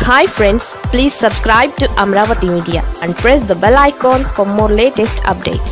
Hi friends, please subscribe to Amravati Media and press the bell icon for more latest updates.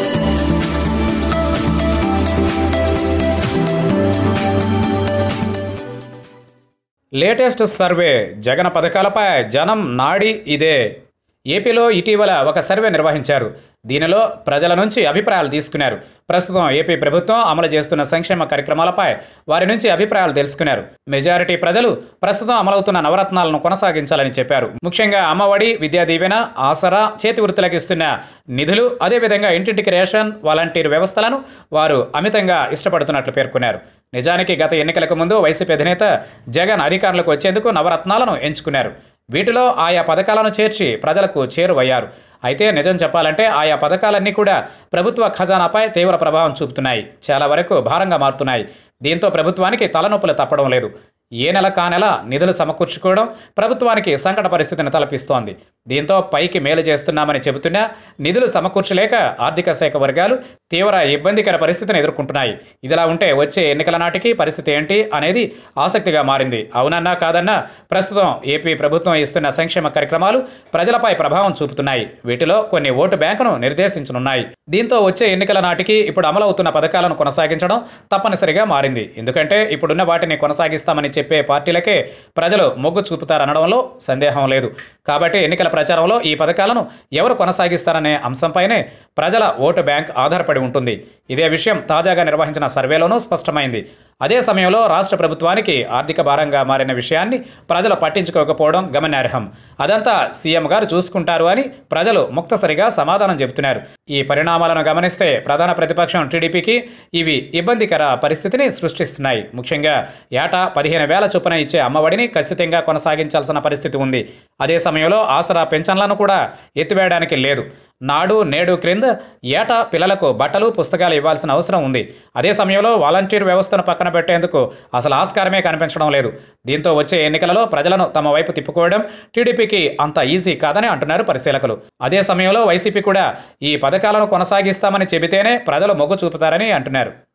Latest survey Jagan పథకాలపై జనం నాడి ఇదే. ఏపీలో ఇటీవల ఒక సర్వే నిర్వహించారు. దీనిలో ప్రజల నుంచి అభిప్రాయాలు తీసుకున్నారు. ప్రస్తుతం ఏపీ ప్రభుత్వం అమలు చేస్తున్న సంక్షేమ కార్యక్రమాలపై వారి నుంచి అభిప్రాయాలు తెలుసుకున్నారు. మెజారిటీ ప్రజలు ప్రస్తుతం అమలవుతున్న నవరత్నాలను కొనసాగించాలని చెప్పారు. ముఖ్యంగా అమ్మఒడి, విద్యా దీవెన, ఆసరా, చేతి వృత్తులకు ఇస్తున్న నిధులు, అదేవిధంగా ఇంటింటికి రేషన్, వాలంటీర్ వ్యవస్థలను వారు అమితంగా ఇష్టపడుతున్నట్లు పేర్కొన్నారు. నిజానికి గత ఎన్నికలకు ముందు వైసీపీ అధినేత జగన్ అధికారులకు వచ్చేందుకు నవరత్నాలను ఎంచుకున్నారు. వీటిలో ఆయా పథకాలను చేర్చి ప్రజలకు చేరువయ్యారు. అయితే నిజం చెప్పాలంటే ఆయా పథకాలన్నీ కూడా ప్రభుత్వ ఖజానాపై తీవ్ర ప్రభావం చూపుతున్నాయి. చాలా వరకు భారంగా మారుతున్నాయి. దీంతో ప్రభుత్వానికి తలనొప్పులు తప్పడం లేదు. ఏ నెల కానెల నిధులు సమకూర్చుకోవడం ప్రభుత్వానికి సంకట పరిస్థితిని తలపిస్తోంది. దీంతో పైకి మేలు చేస్తున్నామని చెబుతున్నా నిధులు సమకూర్చలేక ఆర్థిక శాఖ వర్గాలు తీవ్ర ఇబ్బందికర పరిస్థితిని ఎదుర్కొంటున్నాయి. ఇదిలా ఉంటే వచ్చే ఎన్నికల నాటికి పరిస్థితి ఏంటి అనేది ఆసక్తిగా మారింది. అవునన్నా కాదన్నా ప్రస్తుతం ఏపీ ప్రభుత్వం ఇస్తున్న సంక్షేమ కార్యక్రమాలు ప్రజలపై ప్రభావం చూపుతున్నాయి. వీటిలో కొన్ని ఓటు బ్యాంకును నిర్దేశించనున్నాయి. దీంతో వచ్చే ఎన్నికల నాటికి ఇప్పుడు అమలవుతున్న పథకాలను కొనసాగించడం తప్పనిసరిగా మారింది. ఎందుకంటే ఇప్పుడున్న వాటిని కొనసాగిస్తామని చెప్పే పార్టీలకే ప్రజలు మొగ్గు చూపుతారనడంలో సందేహం లేదు. కాబట్టి ఎన్నికల ప్రచారంలో ఈ పథకాలను ఎవరు కొనసాగిస్తారనే అంశంపైనే ప్రజల ఓటు బ్యాంక్ ఆధారపడి ఉంటుంది. ఇదే విషయం తాజాగా నిర్వహించిన సర్వేలోనూ స్పష్టమైంది. అదే సమయంలో రాష్ట్ర ప్రభుత్వానికి ఆర్థిక భారంగా మారిన విషయాన్ని ప్రజలు పట్టించుకోకపోవడం గమనార్హం. అదంతా సీఎం గారు చూసుకుంటారు అని ప్రజలు ముక్తసరిగా సమాధానం చెబుతున్నారు. ఈ పరిణామాలను గమనిస్తే ప్రధాన ప్రతిపక్షం టీడీపీకి ఇవి ఇబ్బందికర పరిస్థితిని సృష్టిస్తున్నాయి. ముఖ్యంగా ఏటా 15,000 చొప్పున ఇచ్చే అమ్మఒడిని ఖచ్చితంగా కొనసాగించాల్సిన పరిస్థితి ఉంది. అదే సమయంలో ఆసరా పెన్షన్లను కూడా ఎత్తివేయడానికి లేదు. నాడు నేడు క్రింద ఏటా పిల్లలకు బట్టలు, పుస్తకాలు ఇవ్వాల్సిన అవసరం ఉంది. అదే సమయంలో వాలంటీర్ వ్యవస్థను పక్కన పెట్టేందుకు అసలు ఆస్కారమే కనిపించడం లేదు. దీంతో వచ్చే ఎన్నికలలో ప్రజలను తమ వైపు తిప్పుకోవడం టీడీపీకి అంత ఈజీ కాదని అంటున్నారు పరిశీలకులు. అదే సమయంలో వైసీపీ కూడా ఈ పథకాలను కొనసాగిస్తామని చెబితేనే ప్రజలు మొగ్గు చూపుతారని అంటున్నారు.